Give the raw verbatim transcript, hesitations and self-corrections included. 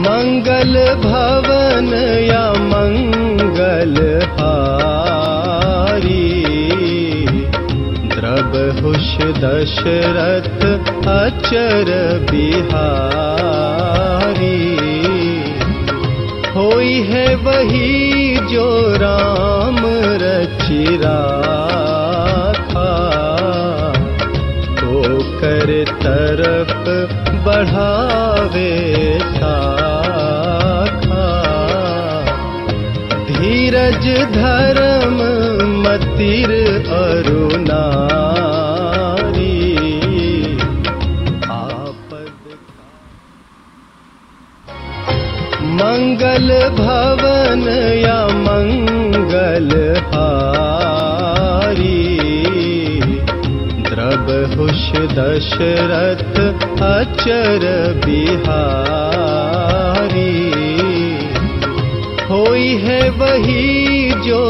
मंगल भवन या मंगल हारी, द्रबहुष दशरथ अचर बिहारी। होई है वही जो राम रचि राखा, तो कर तरफ बढ़ावे साखा। धीरज धर्म मतिर अरु नारी, आपद मंगल भवन या मंगल हारी, द्रबहुष दशरथ अचर बिहारी। होई है वही जो